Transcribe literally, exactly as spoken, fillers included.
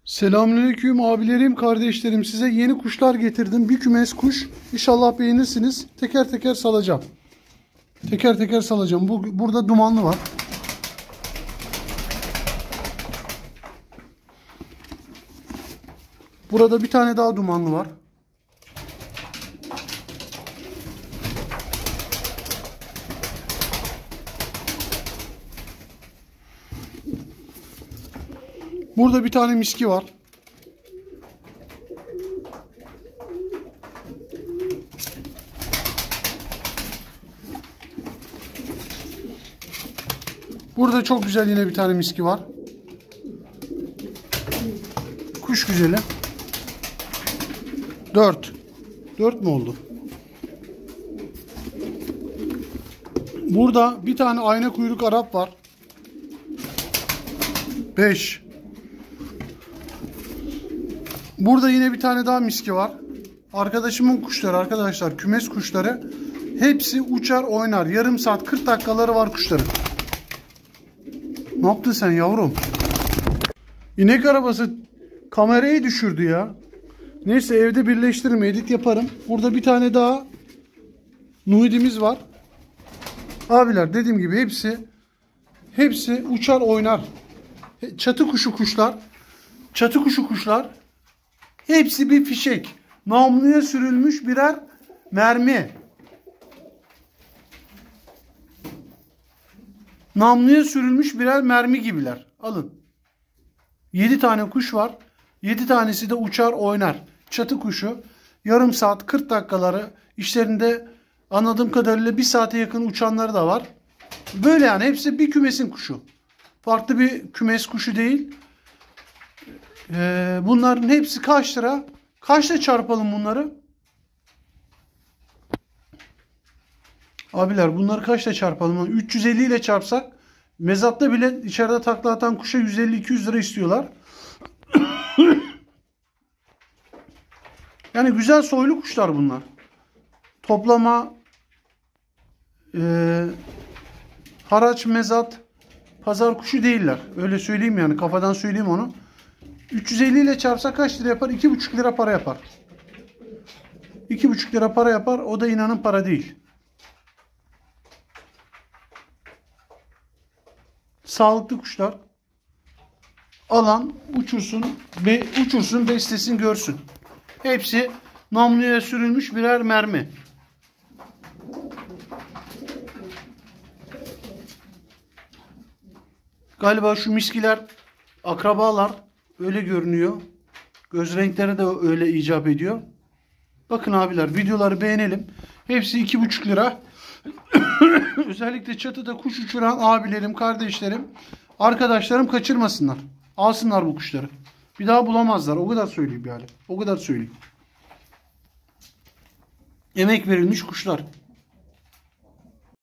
Selamünaleyküm abilerim, kardeşlerim. Size yeni kuşlar getirdim. Bir kümes kuş. İnşallah beğenirsiniz. Teker teker salacağım. Teker teker salacağım. Bu, burada dumanlı var. Burada bir tane daha dumanlı var. Burada bir tane miski var. Burada çok güzel yine bir tane miski var. Kuş güzeli. Dört. Dört mü oldu? Burada bir tane ayna kuyruk Arap var. Beş. Burada yine bir tane daha miski var. Arkadaşımın kuşları arkadaşlar. Kümes kuşları. Hepsi uçar oynar. Yarım saat kırk dakikaları var kuşların. Ne yaptın sen yavrum? İnek arabası kamerayı düşürdü ya. Neyse evde birleştiririm, edit yaparım. Burada bir tane daha nuhidimiz var. Abiler dediğim gibi hepsi hepsi uçar oynar. Çatı kuşu kuşlar. Çatı kuşu kuşlar. Hepsi bir fişek. Namluya sürülmüş birer mermi. Namluya sürülmüş birer mermi gibiler. Alın. yedi tane kuş var. yedi tanesi de uçar oynar. Çatı kuşu. Yarım saat kırk dakikaları işlerinde anladığım kadarıyla bir saate yakın uçanları da var. Böyle yani hepsi bir kümesin kuşu. Farklı bir kümes kuşu değil. Ee, bunların hepsi kaç lira? Kaçla çarpalım bunları? Abiler bunları kaçla çarpalım? üç yüz elli ile çarpsak mezatta bile içeride takla atan kuşa yüz elli iki yüz lira istiyorlar. Yani güzel soylu kuşlar bunlar. Toplama e, haraç, mezat, pazar kuşu değiller. Öyle söyleyeyim yani. Kafadan söyleyeyim onu. üç yüz elli ile çarpsa kaç lira yapar? iki buçuk lira para yapar. iki buçuk lira para yapar. O da inanın para değil. Sağlıklı kuşlar. Alan uçursun, be, uçursun, beslesin, görsün. Hepsi namluya sürülmüş birer mermi. Galiba şu miskiler akrabalar. Öyle görünüyor. Göz renkleri de öyle icap ediyor. Bakın abiler videoları beğenelim. Hepsi iki buçuk lira. Özellikle çatıda kuş uçuran abilerim, kardeşlerim, arkadaşlarım kaçırmasınlar. Alsınlar bu kuşları. Bir daha bulamazlar. O kadar söyleyeyim yani. O kadar söyleyeyim. Emek verilmiş kuşlar.